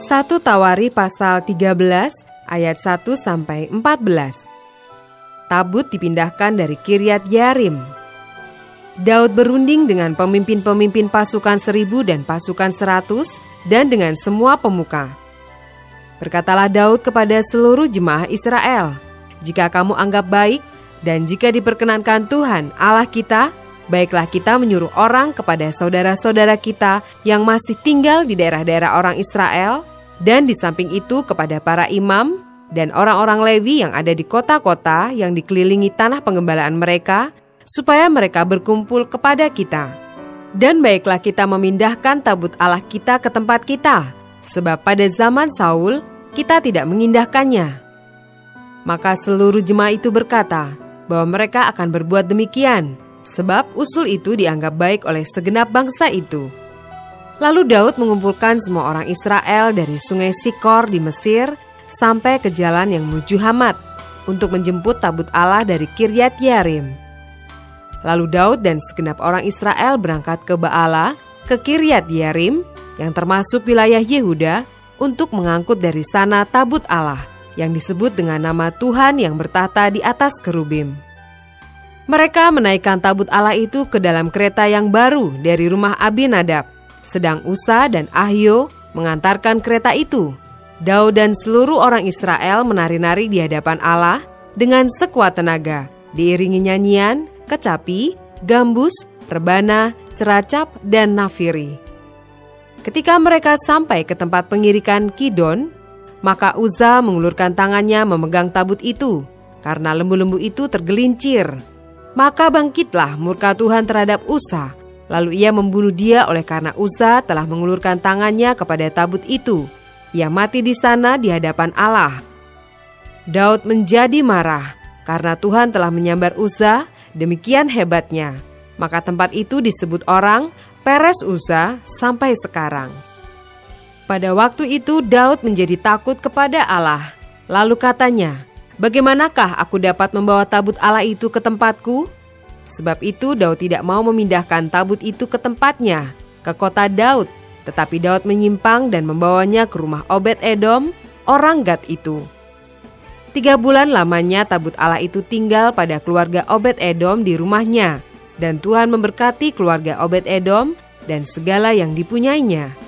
1 Tawari pasal 13 ayat 1-14. Tabut dipindahkan dari Kiryat Yearim. Daud berunding dengan pemimpin-pemimpin pasukan 1000 dan pasukan 100 dan dengan semua pemuka. Berkatalah Daud kepada seluruh jemaah Israel, "Jika kamu anggap baik dan jika diperkenankan Tuhan Allah kita, baiklah kita menyuruh orang kepada saudara-saudara kita yang masih tinggal di daerah-daerah orang Israel, dan di samping itu kepada para imam dan orang-orang Lewi yang ada di kota-kota yang dikelilingi tanah penggembalaan mereka, supaya mereka berkumpul kepada kita. Dan baiklah kita memindahkan tabut Allah kita ke tempat kita, sebab pada zaman Saul kita tidak mengindahkannya." Maka seluruh jemaah itu berkata bahwa mereka akan berbuat demikian, sebab usul itu dianggap baik oleh segenap bangsa itu. Lalu Daud mengumpulkan semua orang Israel dari sungai Sikor di Mesir sampai ke jalan yang menuju Hamat untuk menjemput tabut Allah dari Kiryat Yearim. Lalu Daud dan segenap orang Israel berangkat ke Baala, ke Kiryat Yearim yang termasuk wilayah Yehuda, untuk mengangkut dari sana tabut Allah yang disebut dengan nama Tuhan yang bertahta di atas kerubim. Mereka menaikkan tabut Allah itu ke dalam kereta yang baru dari rumah Abinadab, sedang Usa dan Ahio mengantarkan kereta itu. Daud dan seluruh orang Israel menari-nari di hadapan Allah dengan sekuat tenaga, diiringi nyanyian, kecapi, gambus, rebana, ceracap, dan nafiri. Ketika mereka sampai ke tempat pengirikan Kidon, maka Uza mengulurkan tangannya memegang tabut itu, karena lembu-lembu itu tergelincir. Maka bangkitlah murka Tuhan terhadap Uza, lalu ia membunuh dia oleh karena Uza telah mengulurkan tangannya kepada tabut itu. Ia mati di sana di hadapan Allah. Daud menjadi marah karena Tuhan telah menyambar Uza, demikian hebatnya. Maka tempat itu disebut orang Peres Uza sampai sekarang. Pada waktu itu Daud menjadi takut kepada Allah. Lalu katanya, "Bagaimanakah aku dapat membawa tabut Allah itu ke tempatku?" Sebab itu Daud tidak mau memindahkan tabut itu ke tempatnya, ke kota Daud. Tetapi Daud menyimpang dan membawanya ke rumah Obed-Edom, orang Gad itu. 3 bulan lamanya tabut Allah itu tinggal pada keluarga Obed-Edom di rumahnya. Dan Tuhan memberkati keluarga Obed-Edom dan segala yang dipunyainya.